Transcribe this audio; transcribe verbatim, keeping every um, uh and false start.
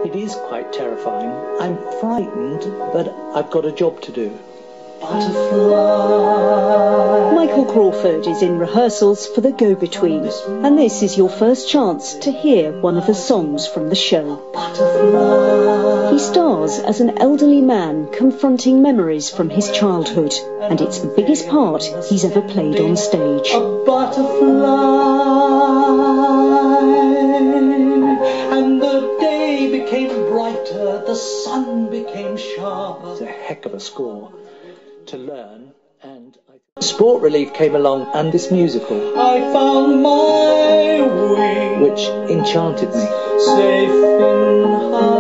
It is quite terrifying. I'm frightened, but I've got a job to do. Butterfly. Michael Crawford is in rehearsals for The Go-Between, and this is your first chance to hear one of the songs from the show. Butterfly. He stars as an elderly man confronting memories from his childhood, and it's the biggest part he's ever played on stage. A butterfly, and the day became brighter, the sun became sharp. It's a heck of a score to learn, and I... Sport Relief came along, and this musical, I found my wings, which enchanted me. Safe in